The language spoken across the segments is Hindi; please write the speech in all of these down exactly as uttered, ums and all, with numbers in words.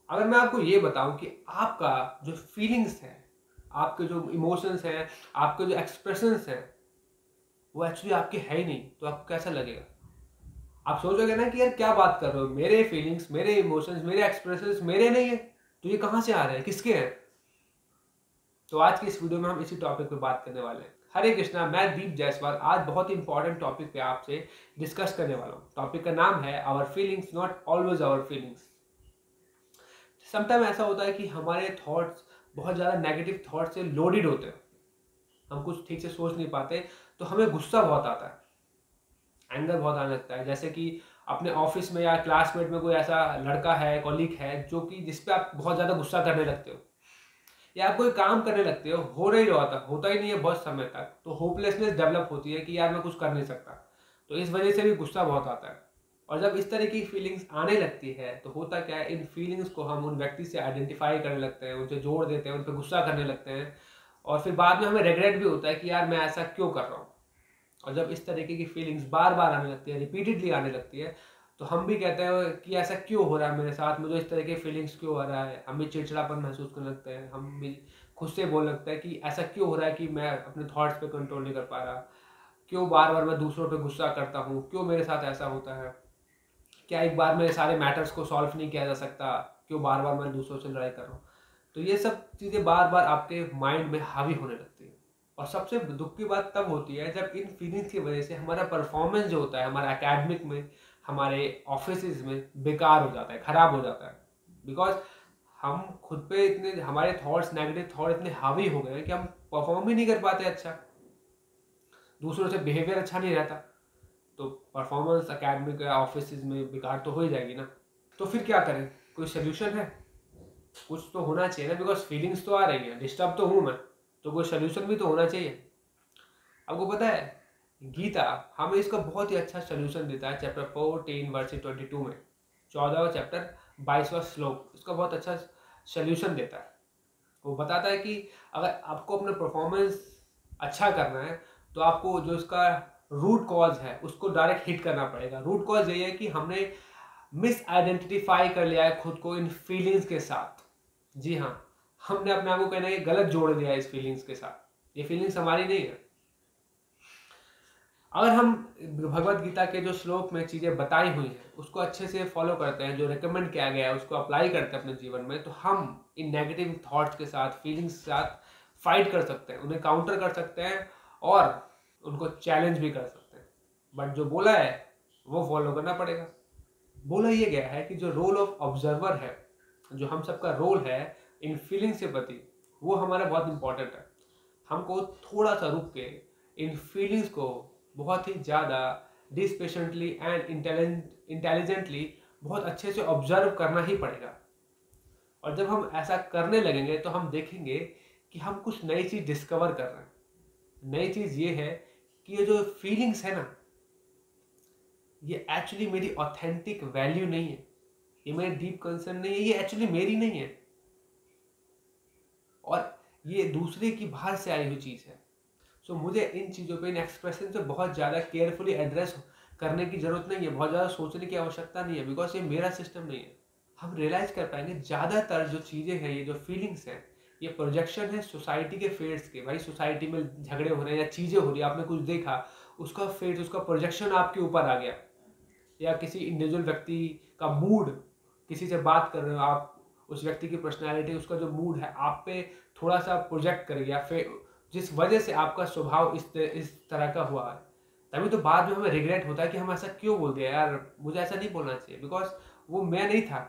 अगर मैं आपको ये बताऊं कि आपका जो फीलिंग्स है, आपके जो इमोशंस हैं, आपके जो एक्सप्रेशंस हैं, वो एक्चुअली आपके है ही नहीं, तो आपको कैसा लगेगा? आप सोचोगे ना कि यार क्या बात कर रहे हो, मेरे फीलिंग्स, मेरे इमोशंस, मेरे एक्सप्रेशंस मेरे नहीं है, तो ये कहां से आ रहे हैं, किसके हैं? तो आज की इस वीडियो में हम इसी टॉपिक पे बात करने वाले हैं। हरे कृष्णा, मैं दीप जायसवाल आज बहुत ही इंपॉर्टेंट टॉपिक पे आपसे डिस्कस करने वाला हूँ। टॉपिक का नाम है our feelings not always our feelings. Sometime ऐसा होता है कि हमारे थॉट्स बहुत ज़्यादा नेगेटिव थॉट से लोडेड होते हैं, हम कुछ ठीक से सोच नहीं पाते, तो हमें गुस्सा बहुत आता है, एंगर बहुत आने लगता है। जैसे कि अपने ऑफिस में या क्लासमेट में कोई ऐसा लड़का है, कॉलीग है, जो कि जिस पे आप बहुत ज़्यादा गुस्सा करने लगते हो, या आप कोई काम करने लगते हो, हो नहीं रहा था, होता ही नहीं है बहुत समय तक, तो होपलेसनेस डेवलप होती है कि यार मैं कुछ कर नहीं सकता, तो इस वजह से भी गुस्सा बहुत आता है। और जब इस तरह की फीलिंग्स आने लगती है तो होता क्या है, इन फीलिंग्स को हम उन व्यक्ति से आइडेंटिफाई करने लगते हैं, उनसे जोड़ देते हैं, उन पर गुस्सा करने लगते हैं, और फिर बाद में हमें रिग्रेट भी होता है कि यार मैं ऐसा क्यों कर रहा हूँ। और जब इस तरीके की फीलिंग्स बार बार आने लगती है, रिपीटेडली आने लगती है, तो हम भी कहते हैं कि ऐसा क्यों हो रहा है मेरे साथ, मुझे इस तरह की फीलिंग्स क्यों हो रहा है। हम भी चिड़चिड़ापन महसूस करने लगते हैं, हम भी खुद से बोलने लगते हैं कि ऐसा क्यों हो रहा है कि मैं अपने थॉट्स पे कंट्रोल नहीं कर पा रहा, क्यों बार बार मैं दूसरों पे गुस्सा करता हूँ, क्यों मेरे साथ ऐसा होता है, क्या एक बार में सारे मैटर्स को सॉल्व नहीं किया जा सकता, क्यों बार बार मैं दूसरों से लड़ाई कर रहा हूँ। तो ये सब चीज़ें बार बार आपके माइंड में हावी होने लगती है। और सबसे दुख की बात तब होती है जब इन फीलिंग्स की वजह से हमारा परफॉर्मेंस जो होता है, हमारा एकेडमिक में, हमारे ऑफिस में बेकार हो जाता है, खराब हो जाता है। बिकॉज हम खुद पे इतने, हमारे थॉट्स, नेगेटिव थॉट इतने हावी हो गए हैं कि हम परफॉर्म ही नहीं कर पाते अच्छा, दूसरों से बिहेवियर अच्छा नहीं रहता, तो परफॉर्मेंस एकेडमिक या ऑफिस में बेकार तो हो ही जाएगी ना। तो फिर क्या करें? कोई सोल्यूशन है? कुछ तो होना चाहिए ना, बिकॉज फीलिंग्स तो आ रही है, डिस्टर्ब तो हूं मैं, तो कोई सोल्यूशन भी तो होना चाहिए। आपको पता है, गीता हमें इसका बहुत ही अच्छा सोल्यूशन देता है chapter fourteen verse twenty two में, चौदहवा चैप्टर बाईसवा श्लोक इसका बहुत अच्छा सोल्यूशन देता है। वो बताता है कि अगर आपको अपना परफॉर्मेंस अच्छा करना है, तो आपको जो इसका रूट कॉज है उसको डायरेक्ट हिट करना पड़ेगा। रूट कॉज यही है कि हमने मिस आइडेंटिफाई कर लिया है खुद को इन फीलिंग्स के साथ। जी हाँ, हमने अपने आप को कहना है गलत जोड़ दिया है इस फीलिंग्स के साथ, ये फीलिंग्स हमारी नहीं है। अगर हम भगवत गीता के जो श्लोक में चीजें बताई हुई हैं उसको अच्छे से फॉलो करते हैं, जो रिकमेंड किया गया है उसको अप्लाई करते हैं अपने जीवन में, तो हम इन नेगेटिव थॉट्स के साथ, फीलिंग्स के साथ फाइट कर सकते हैं, उन्हें काउंटर कर सकते हैं और उनको चैलेंज भी कर सकते हैं। बट जो बोला है वो फॉलो करना पड़ेगा। बोला ये गया है कि जो रोल ऑफ ऑब्जर्वर है, जो हम सबका रोल है इन फीलिंग्स के प्रति, वो हमारा बहुत इंपॉर्टेंट है। हमको थोड़ा सा रुक के इन फीलिंग्स को बहुत ही ज़्यादा डिस्पेशेंटली एंड इंटेलिजेंटली बहुत अच्छे से ऑब्जर्व करना ही पड़ेगा। और जब हम ऐसा करने लगेंगे तो हम देखेंगे कि हम कुछ नई चीज़ डिस्कवर कर रहे हैं। नई चीज़ ये है कि ये जो फीलिंग्स है ना, ये एक्चुअली मेरी ऑथेंटिक वैल्यू नहीं है, ये मेरी डीप कंसर्न नहीं है, ये एक्चुअली मेरी नहीं है, और ये दूसरे की बाहर से आई हुई चीज़ है। सो so, मुझे इन चीज़ों पे, इन एक्सप्रेशन से बहुत ज़्यादा केयरफुली एड्रेस करने की ज़रूरत नहीं है, बहुत ज़्यादा सोचने की आवश्यकता नहीं है, बिकॉज ये मेरा सिस्टम नहीं है। हम रियलाइज कर पाएंगे ज़्यादातर जो चीज़ें हैं, ये जो फीलिंग्स हैं, ये प्रोजेक्शन है सोसाइटी के फेट्स के। भाई सोसाइटी में झगड़े हो रहे हैं या चीज़ें हो रही है, आपने कुछ देखा, उसका फेट, उसका प्रोजेक्शन आपके ऊपर आ गया, या किसी इंडिविजुअल व्यक्ति का मूड, किसी से बात कर रहे हो आप, उस व्यक्ति की पर्सनैलिटी, उसका जो मूड है आप पे थोड़ा सा प्रोजेक्ट कर गया, फिर जिस वजह से आपका स्वभाव इस इस तरह का हुआ है। तभी तो बाद में हमें रिग्रेट होता है कि हम ऐसा क्यों बोल दिया, यार मुझे ऐसा नहीं बोलना चाहिए, बिकॉज वो मैं नहीं था।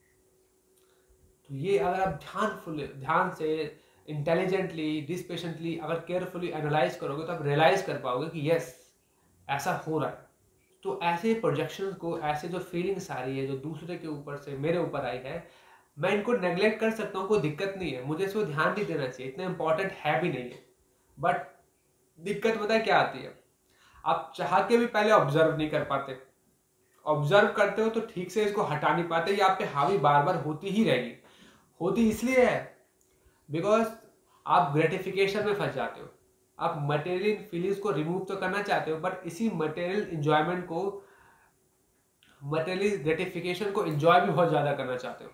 तो ये अगर आप ध्यानफुल ध्यान से, इंटेलिजेंटली, डिस्पेशेंटली, अगर केयरफुली एनालाइज करोगे, तो आप रियलाइज कर पाओगे कि यस, ऐसा हो रहा है। तो ऐसे प्रोजेक्शंस को, ऐसे जो फीलिंग्स आ रही है जो दूसरे के ऊपर से मेरे ऊपर आई है, मैं इनको नेग्लेक्ट कर सकता हूँ, कोई दिक्कत नहीं है, मुझे इसको ध्यान नहीं देना चाहिए, इतना इंपॉर्टेंट है भी नहीं है। बट दिक्कत पता है क्या आती है, आप चाह के भी पहले ऑब्जर्व नहीं कर पाते, ऑब्जर्व करते हो तो ठीक से इसको हटा नहीं पाते, ये आप पे हावी बार बार होती ही रहेगी। होती इसलिए है बिकॉज आप ग्रेटिफिकेशन में फंस जाते हो। आप मटेरियल फीलिंग्स को रिमूव तो करना चाहते हो, बट इसी मटेरियल इंजॉयमेंट को, मटेरियल ग्रेटिफिकेशन को एंजॉय भी बहुत ज्यादा करना चाहते हो।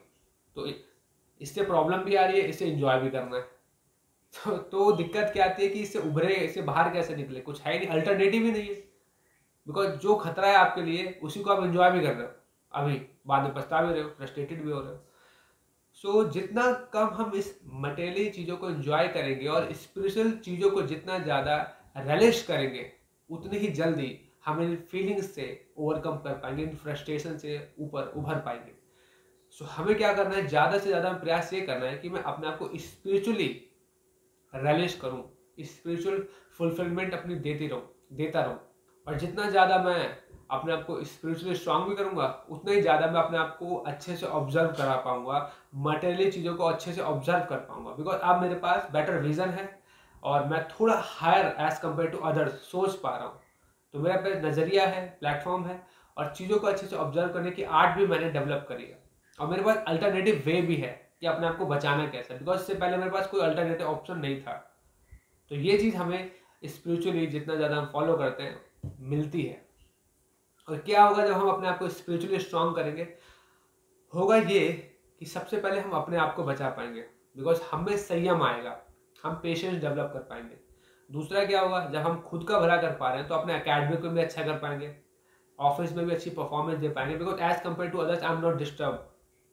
तो इससे प्रॉब्लम भी आ रही है, इससे एंजॉय भी करना है। तो, तो दिक्कत क्या आती है कि इससे उभरे, इससे बाहर कैसे निकले, कुछ है नहीं, अल्टरनेटिव ही नहीं है। बिकॉज जो खतरा है आपके लिए उसी को आप एंजॉय भी कर रहे हो, अभी बाद में पछता भी रहे हो, फ्रस्ट्रेटेड भी हो रहे हो। सो so, जितना कम हम इस मटेरियली चीज़ों को एंजॉय करेंगे और स्पिरिचुअल चीज़ों को जितना ज़्यादा रेलिश करेंगे, उतनी ही जल्दी हम इन फीलिंग्स से ओवरकम कर पाएंगे, इन फ्रस्ट्रेशन से ऊपर उभर पाएंगे। सो so, हमें क्या करना है, ज़्यादा से ज़्यादा प्रयास ये करना है कि मैं अपने आप को स्पिरिचुअली रेलिश करूँ, स्पिरिचुअल फुलफिलमेंट अपनी देती रहूँ देता रहूँ। और जितना ज़्यादा मैं अपने आप को स्पिरिचुअली स्ट्रांग भी करूँगा, उतना ही ज़्यादा मैं अपने आप को अच्छे से ऑब्जर्व करा पाऊँगा, मटेरियली चीज़ों को अच्छे से ऑब्जर्व कर पाऊँगा। बिकॉज अब मेरे पास बेटर विजन है और मैं थोड़ा higher age compare to others सोच पा रहा हूँ। तो मेरा पे नज़रिया है, प्लेटफॉर्म है, और चीज़ों को अच्छे से ऑब्जर्व करने की आर्ट भी मैंने डेवलप करी है। और मेरे पास अल्टरनेटिव वे भी है कि अपने आप को बचाना कैसे, बिकॉज इससे पहले मेरे पास कोई अल्टरनेटिव ऑप्शन नहीं था। तो ये चीज़ हमें स्पिरिचुअली जितना ज़्यादा हम फॉलो करते हैं मिलती है। और क्या होगा जब हम अपने आप को स्पिरिचुअली स्ट्रांग करेंगे, होगा ये कि सबसे पहले हम अपने आप को बचा पाएंगे, बिकॉज हमें संयम आएगा, हम पेशेंस डेवलप कर पाएंगे। दूसरा क्या होगा, जब हम खुद का भला कर पा रहे हैं तो अपने एकेडमिक में भी अच्छा कर पाएंगे, ऑफिस में भी अच्छी परफॉर्मेंस दे पाएंगे, because age compare to others I am not disturb.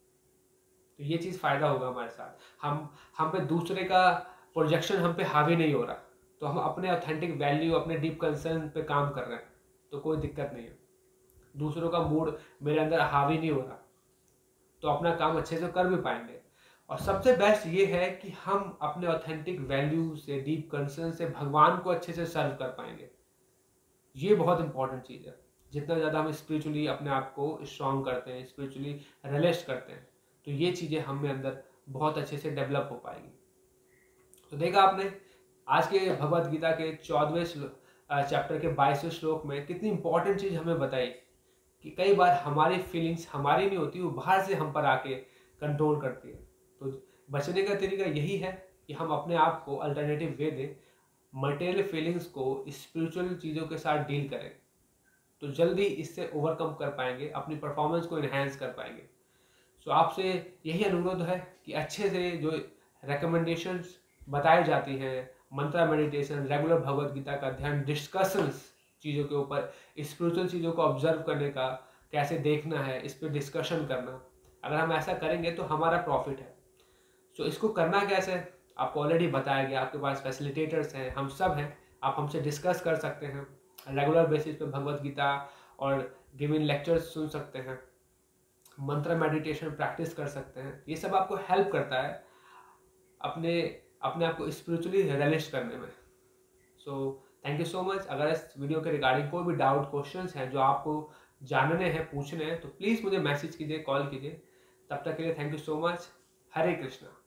तो ये चीज़ फायदा होगा हमारे साथ, हम हम पे दूसरे का प्रोजेक्शन हम पे हावी नहीं हो रहा, तो हम अपने ऑथेंटिक वैल्यू, अपने डीप कंसर्न पे काम कर रहे हैं, तो कोई दिक्कत नहीं है। दूसरों का मूड मेरे अंदर हावी नहीं हो रहा, तो अपना काम अच्छे से कर भी पाएंगे। और सबसे बेस्ट ये है कि हम अपने ऑथेंटिक वैल्यू से, डीप कंसर्न से भगवान को अच्छे से सर्व कर पाएंगे। ये बहुत इंपॉर्टेंट चीज़ है। जितना ज़्यादा हम स्पिरिचुअली अपने आप को स्ट्रांग करते हैं, स्पिरिचुअली रिलेट करते हैं, तो ये चीज़ें हमें अंदर बहुत अच्छे से डेवलप हो पाएगी। तो देखा आपने आज के भगवद गीता के चौदहवें चैप्टर के बाईसवें श्लोक में कितनी इंपॉर्टेंट चीज़ हमें बताई कि कई बार हमारी फीलिंग्स हमारी नहीं होती, वो बाहर से हम पर आके कंट्रोल करती है। तो बचने का तरीका यही है कि हम अपने आप को अल्टरनेटिव वे दें, मटेरियल फीलिंग्स को स्पिरिचुअल चीज़ों के साथ डील करें, तो जल्दी इससे ओवरकम कर पाएंगे, अपनी परफॉर्मेंस को इन्हेंस कर पाएंगे। सो आपसे यही अनुरोध है कि अच्छे से जो रिकमेंडेशंस बताई जाती हैं, मंत्रा मेडिटेशन, रेगुलर भगवद गीता का ध्यान, डिस्कशंस चीज़ों के ऊपर, स्पिरिचुअल चीज़ों को ऑब्जर्व करने का, कैसे देखना है, इस पर डिस्कशन करना, अगर हम ऐसा करेंगे तो हमारा प्रॉफिट है। सो so, इसको करना कैसे आपको ऑलरेडी बताया गया, आपके पास फैसिलिटेटर्स हैं, हम सब हैं, आप हमसे डिस्कस कर सकते हैं, रेगुलर बेसिस पे भगवद गीता और गिवन लेक्चर्स सुन सकते हैं, मंत्र मेडिटेशन प्रैक्टिस कर सकते हैं। ये सब आपको हेल्प करता है अपने अपने आप को स्पिरिचुअली रिलेट करने में। So thank you so much. अगर इस वीडियो के रिगार्डिंग कोई भी डाउट, क्वेश्चंस हैं जो आपको जानने हैं, पूछने हैं, तो प्लीज़ मुझे मैसेज कीजिए, कॉल कीजिए। तब तक के लिए thank you so much. Hare Krishna.